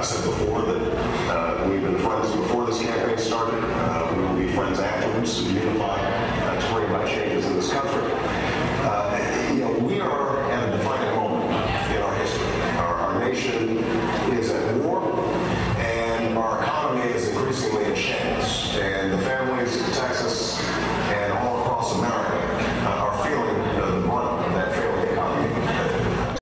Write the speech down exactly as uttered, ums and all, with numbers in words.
I've said before that uh, we've been friends before this campaign started. Uh, we will be friends afterwards to unify uh, to bring about changes in this country.